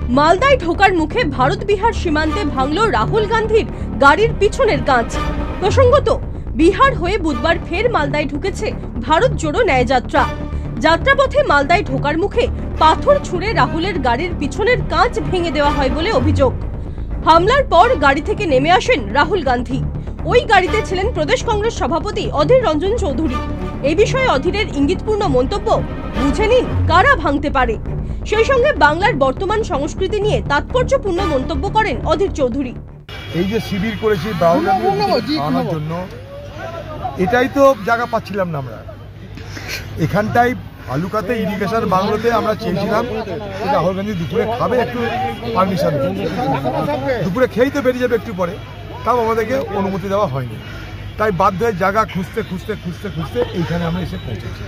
মালদায় ঢোকার মুখে ভারত বিহার সীমান্তে ভাঙল রাহুল গান্ধীর গাড়ির পিছনের কাঁচ। প্রসঙ্গত, বিহার হয়ে বুধবার ফের মালদায় ঢুকেছে ভারত জোড়ো ন্যায়যাত্রা। যাত্রাপথে মালদায় ঢোকার মুখে পাথর ছুঁড়ে রাহুলের গাড়ির পিছনের কাঁচ ভেঙে দেওয়া হয় বলে অভিযোগ। হামলার পর গাড়ি থেকে নেমে আসেন রাহুল গান্ধী। ওই গাড়িতে ছিলেন প্রদেশ কংগ্রেস সভাপতি অধীর রঞ্জন চৌধুরী। এই বিষয়ে অধীরের ইঙ্গিতপূর্ণ মন্তব্য, বুঝে নিন কারা ভাঙতে পারে। সেই সঙ্গে বাংলার বর্তমান সংস্কৃতি নিয়ে তাৎপর্যপূর্ণ মন্তব্য করেন অধীর চৌধুরী। এই যে শিবির করেছি আনার জন্য, এটাই তো জায়গা পাচ্ছিলাম না আমরা। এখানটাই ভালুকাতে ইরিগেশন বাংলোতে আমরা চেয়েছিলাম রাহুল গান্ধী দুপুরে খাবে, একটু পারমিশন দুপুরে খেয়েই তো বেরিয়ে যাবে একটু পরে, তাও আমাদেরকে অনুমতি দেওয়া হয়নি। তাই বাধ্য হয়ে জায়গা খুঁজতে খুঁজতে খুঁজতে খুঁজতে এইখানে আমরা এসে পৌঁছেছি।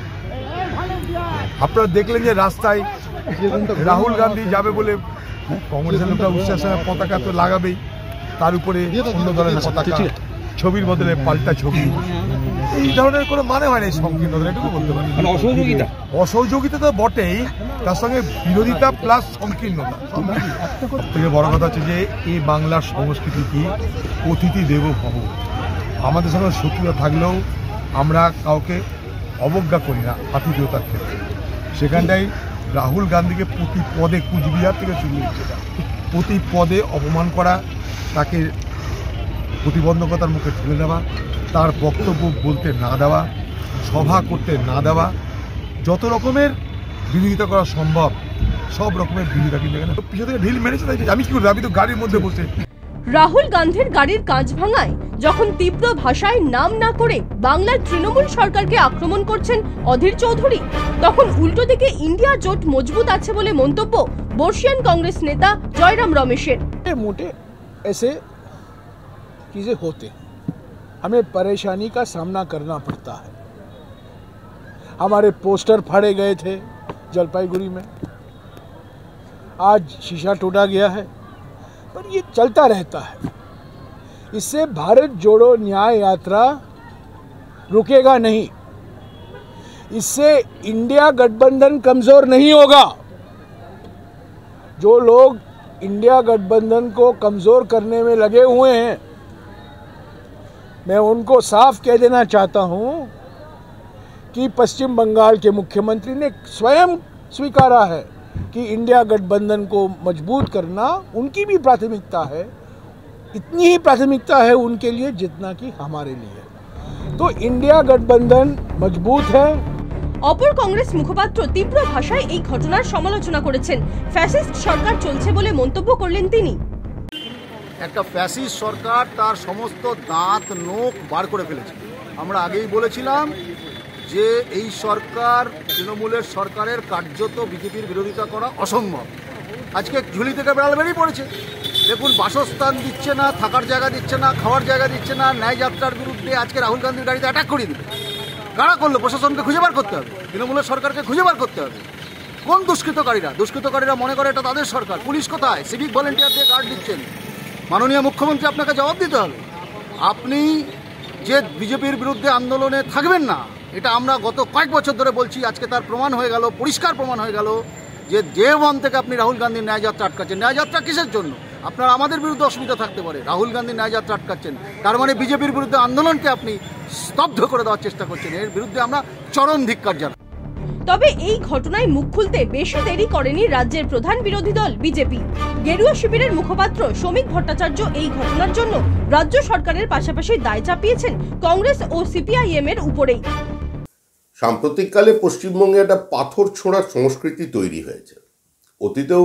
আপনারা দেখলেন যে রাস্তায় রাহুল গান্ধী যাবে বলে কংগ্রেসের লোকরা উৎসাহের সঙ্গে পতাকা তো লাগাবেই, তার উপরে অন্য দলের পতাকা, ছবির বদলে পাল্টা ছবি। এই ধরনের কোনো মানে হয় না এই সংকীর্ণতা, এটুকু বলতে পারি। অসহযোগিতা তো বটেই, তার সঙ্গে বিরোধিতা প্লাস সংকীর্ণতা। থেকে বড় কথা হচ্ছে যে এই বাংলার সংস্কৃতি কি অতিথি দেব ভব। আমাদের সঙ্গে শত্রুতা থাকলেও আমরা কাউকে অবজ্ঞা করি না আতিথেয়তার ক্ষেত্রে। সেখানটাই রাহুল গান্ধীকে প্রতি পদে, কুচবিহার থেকে শুরু হচ্ছে, প্রতি পদে অপমান করা, তাকে প্রতিবন্ধকতার মুখে ঠেলে দেওয়া, তার বক্তব্য বলতে না দেওয়া, সভা করতে না দেওয়া, যত রকমের বিরোধিতা করা সম্ভব সব রকমের বিরোধিতা। কিন্তু এখানে পিছনে থেকে ঢিল মেরেছে, তাই আমি কি করবো? আমি তো গাড়ির মধ্যে বসে। রাহুল গান্ধীর গাড়ির কাঁচ ভাঙায় যখন তীব্র ভাষায় নাম না করে বাংলার তৃণমূল সরকারকে আক্রমণ করছেন অধীর চৌধুরী, তখন উল্টো দিকে ইন্ডিয়া জোট মজবুত আছে বলে মন্তব্য বর্ষিয়ান কংগ্রেস নেতা জয়রাম রমেশের। मोटे ऐसे चीजें होते, हमें परेशानी का सामना करना पड़ता है। हमारे पोस्टर फाड़े गए थे जलपाईगुड़ी में, आज शीशा टूटा गया है, पर ये चलता रहता है। इससे भारत जोड़ो न्याय यात्रा रुकेगा नहीं, इससे इंडिया गठबंधन कमजोर नहीं होगा। जो लोग इंडिया गठबंधन को कमजोर करने में लगे हुए हैं, मैं उनको साफ कह देना चाहता हूं कि पश्चिम बंगाल के मुख्यमंत्री ने स्वयं स्वीकारा है कि इंडिया गठबंधन को मजबूत करना उनकी भी प्राथमिकता है। इतनी ही प्राथमिकता है उनके लिए जितना कि हमारे लिए। तो इंडिया गठबंधन मजबूत है। অপর কংগ্রেস মুখপাত্র তীব্র ভাষায় এই ঘটনার সমালোচনা করেছেন। ফ্যাসিস্ট সরকার চলছে বলে মন্তব্য করলেন তিনি। একটা ফ্যাসিস্ট সরকার তার সমস্ত দাঁত নোখ বার করে ফেলেছে। আমরা আগেই বলেছিলাম যে এই সরকার তৃণমূলের সরকারের কার্যত বিজেপির বিরোধিতা করা অসম্ভব। আজকে ঝুলি থেকে বেড়াল বেরিয়ে পড়েছে। দেখুন, বাসস্থান দিচ্ছে না, থাকার জায়গা দিচ্ছে না, খাওয়ার জায়গা দিচ্ছে না। ন্যায়যাত্রার বিরুদ্ধে আজকে রাহুল গান্ধীর গাড়িতে অ্যাটাক করিয়ে দিল। কারা করলো? প্রশাসনকে খুঁজে বার করতে হবে, তৃণমূলের সরকারকে খুঁজে বার করতে হবে। কোন দুষ্কৃতকারীরা মনে করে এটা তাদের সরকার। পুলিশ কোথায়? সিভিক ভলেন্টিয়ার দিয়ে গার্ড দিচ্ছেন। মাননীয় মুখ্যমন্ত্রী, আপনাকে জবাব দিতে হবে। আপনি যে বিজেপির বিরুদ্ধে আন্দোলনে থাকবেন না, এটা আমরা গত কয়েক বছর ধরে বলছি। আজকে তার প্রমাণ হয়ে গেল, পরিষ্কার প্রমাণ হয়ে গেল যে ডে ওয়ান থেকে আপনি রাহুল গান্ধীর ন্যায়যাত্রা আটকাচ্ছেন। ন্যায়যাত্রা কিসের জন্য? আপনার আমাদের বিরুদ্ধে অসুবিধা থাকতে পারে, রাহুল গান্ধীর ন্যায়যাত্রা আটকাচ্ছেন, তার মানে বিজেপির বিরুদ্ধে আন্দোলনকে আপনি স্তব্ধ করে দেওয়ার চেষ্টা করছেন। এর বিরুদ্ধে আমরা চরম ধিক্কার জানাই। তবে এই ঘটনায় মুখ খুলতে বেশি দেরি করেনি রাজ্যের প্রধান বিরোধী দল বিজেপি। গেরুয়া শিবিরের মুখপাত্র শ্রমিক ভট্টাচার্য এই ঘটনার জন্য রাজ্য সরকারের পাশাপাশি দায় চাপিয়েছেন কংগ্রেস ও সিপিআইএম এর উপরেই। সাম্প্রতিককালে পশ্চিমবঙ্গে একটা পাথর ছোঁড়ার সংস্কৃতি তৈরি হয়েছে। অতীতেও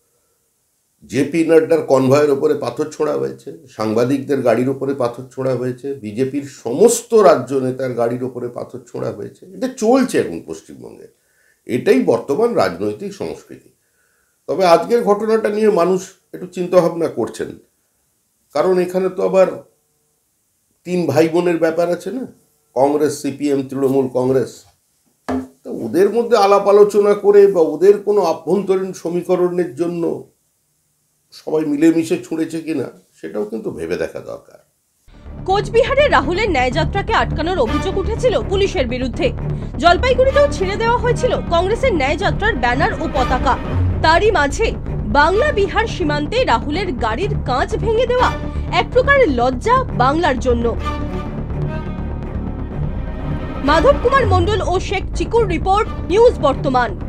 জেপি নাড্ডার কনভয়ের ওপরে পাথর ছোঁড়া হয়েছে, সাংবাদিকদের গাড়ির ওপরে পাথর ছোঁড়া হয়েছে, বিজেপির সমস্ত রাজ্য নেতার গাড়ির ওপরে পাথর ছোঁড়া হয়েছে। এটা চলছে এখন পশ্চিমবঙ্গে, এটাই বর্তমান রাজনৈতিক সংস্কৃতি। তবে আজকের ঘটনাটা নিয়ে মানুষ একটু চিন্তাভাবনা করছেন, কারণ এখানে তো আবার তিন ভাই বোনের ব্যাপার আছে না, কংগ্রেস, সিপিএম, তৃণমূল কংগ্রেস। তো ওদের মধ্যে আলাপ আলোচনা করে বা ওদের কোনো আভ্যন্তরীণ সমীকরণের জন্য সবাই মিলেমিশে ছুঁড়েছে কিনা সেটাও কিন্তু ভেবে দেখা দরকার। কোচবিহারে রাহুলের ন্যায়যাত্রাকে আটকানোর অভিযোগ উঠেছিল পুলিশের বিরুদ্ধে। জলপাইগুড়িতেও ছিঁড়ে দেওয়া হয়েছিল কংগ্রেসের ন্যায়যাত্রার ব্যানার ও পতাকা। তারই মাঝে বাংলা বিহার সীমান্তে রাহুলের গাড়ির কাঁচ ভেঙে দেওয়া এক প্রকার লজ্জা বাংলার জন্য। মাধব কুমার মণ্ডল ও শেখ চিকুর রিপোর্ট, নিউজ বর্তমান।